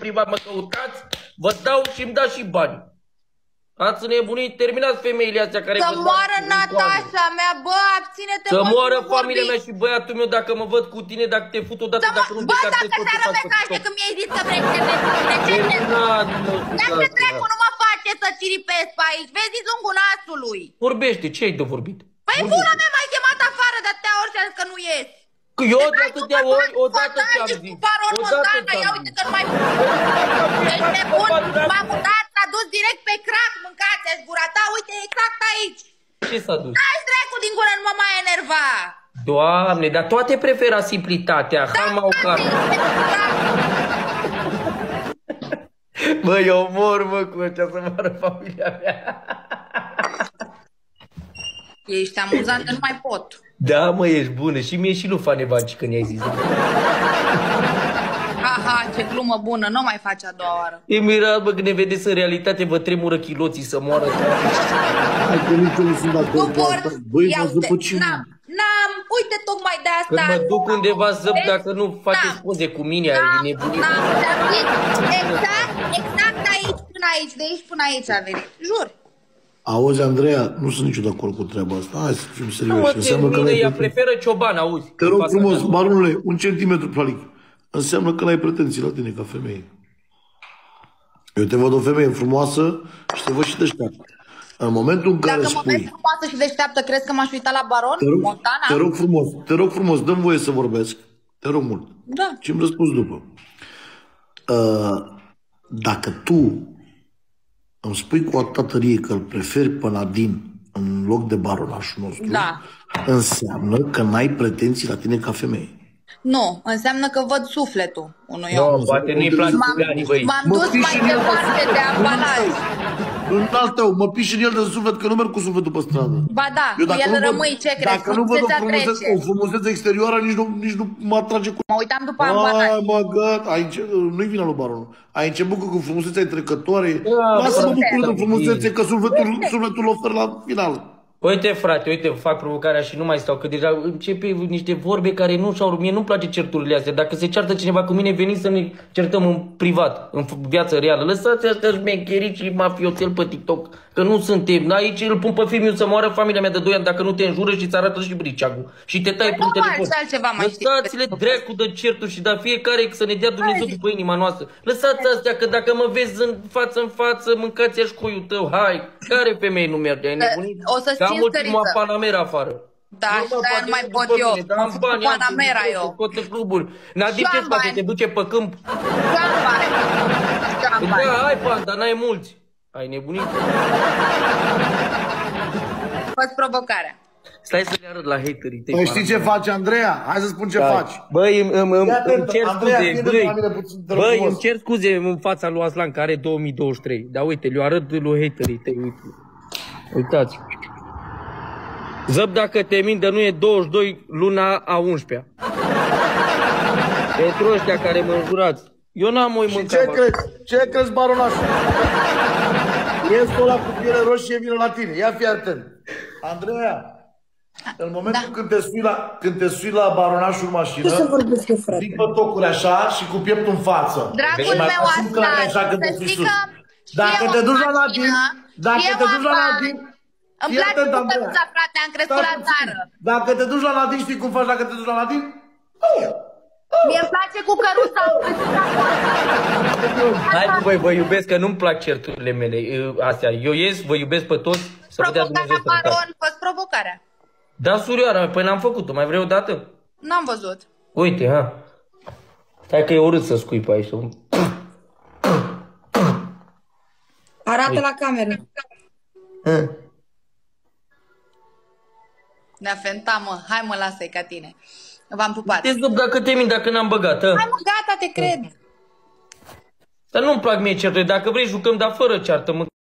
privat, mă căutați, vă dau și îmi dați și bani. Ați nebunit, terminați femeile astea care... Să moară Natasha mea, bă, abține-te, să moară familia mea și băiatul meu dacă mă văd cu tine, dacă te fut odată, dacă nu te captezi tot ce faci pe TikTok. Că mi-ai zis că vrei să dacă dracu nu mă face să ciripesc pe aici, vezi zungul nasului. Vorbește, ce ai de vorbit? Păi bună mea, m-ai chemat afară de atâtea ori și a zis că nu ies. Că eu de atâtea ori, odată ți-am zis. Odată ia uite că nu mai... Ești nebun, m-am mutat, s-a dus direct pe crack, mâncați-și gura ta, uite, exact aici. Ce s-a dus? Dai-ți dracu din gură, nu mă mai enerva. Doamne, dar toate prefera simplitatea, halma o carne. Bă, eu mor, mă, cu ăștia să moară familia mea. Ești amuzant, că nu mai pot. Da, mă, ești bună. Și mie și lui Fane Banci când i-ai zis. Aha, ce glumă bună, nu mai faci a doua oară. E mirat, bă, când ne vedeți în realitate, vă tremură chiloții să moară. Hai că nici eu nu sunt de acord cu asta. Băi, m-ați după cine? N-am, uite tocmai de asta. Când mă duc undeva zăp, dacă nu faceți poze cu mine, ai nebunit. Exact aici, până aici, de aici până aici a venit, jur. Auzi, Andreea, nu sunt niciodată de acord cu treaba asta. Hai să fim serioși. Înseamnă că ea preferă cioban, auzi. Te rog frumos, baronule, 1 centimetru, Flalic. Înseamnă că n-ai pretenții la tine ca femeie. Eu te văd o femeie frumoasă și te văd și deșteaptă. În momentul în care spui... Dacă mă vezi frumoasă și deșteaptă, crezi că m-aș uita la Baron? Montana? Te rog frumos, dă-mi voie să vorbesc. Te rog mult. Da. Și îmi răspunzi după. Dacă tu îmi spui cu atâta tărie că îl preferi pe Nadine în loc de baronașul nostru, da, înseamnă că n-ai pretenții la tine ca femeie. Nu, înseamnă că văd sufletul unui om. Nu, poate nu-i place banii, băi. M-am dus mai departe de ambalaj. În al tău, mă piși în el de suflet că nu merg cu sufletul pe stradă. Ba da, el rămâi, ce crezi? Dacă nu văd o frumusețe exterioară, nici nu mă atrage cu... Mă uitam după ambalaj. Ai, mă, gata, nu-i vina lui baronul. Ai început cu frumusețea trecătoare. Lasă-mă bucură de frumusețe, că sufletul ofer la final. Uite, frate, uite, fac provocarea și nu mai stau, că deja începe niște vorbe care nu și-au... Mie nu-mi place certurile astea. Dacă se ceartă cineva cu mine, veniți să ne certăm în privat, în viață reală. Lăsați astea șmecherici și mafioțel pe TikTok, că nu suntem. Aici îl pun pe filmul să moară familia mea de 2 ani dacă nu te înjură și îți arată și briceagul. Și te tai pe telefon. Lăsați-le dracu de certuri și da fiecare să ne dea Dumnezeu după inima noastră. Lăsați astea, că dacă mă vezi în față, mâncați-aș coiul tău. Hai, care femeie nu merge? Ai nebunit? Am ultima Panamera afară. Da, nu mai pot eu. Am făcut Panamera eu. Toate cluburi. Nadine, ce face? Te duce pe câmp? Da, hai, Panda, n-ai mulți. Ai nebunit? Fă-ți provocarea. Stai să le arăt la haterii tăi. Păi știi ce faci, Andreea? Hai să spun ce faci. Băi, îmi cer scuze. Băi, îmi cer scuze în fața lui Aslan, care are 2023. Dar uite, le arăt lui haterii tăi. Uitați. Zăp dacă te mint, nu e 22 luna a 11-a. Pentru ăștia care mă înjurați. Eu n-am o mâncat. Ce crezi, baronașul? Este ăla cu piele roșie vine la tine. Ia fi atent. Andreea, în momentul când te sui la baronașul în mașină, zic pe tocuri așa și cu pieptul în față. Dragul meu, Aslan, să știi că dacă te duci la Nadine, îmi place bucăruța, frate, am crescut la țară. Dacă te duci la Nadine, știi cum faci dacă te duci la Nadine? Mie îmi place cu căruța, am crescut la țară. Hai cu voi, vă iubesc, că nu-mi plac certurile mele astea. Eu ies, vă iubesc pe toți. Provocarea, Baron, fă-ți provocarea. Da, surioara, păi n-am făcut-o, mai vrei o dată? N-am văzut. Uite, ha. Stai că e urât să scui pe aici. Arată la cameră. Ne-a fentat, mă. Hai, mă, lasă-i ca tine. V-am pupat. Te zic dacă te mint, dacă n-am băgat. Hai, mă, gata, te cred. Dar nu-mi plac mie certurile. Dacă vrei, jucăm, dar fără ceartă, mă.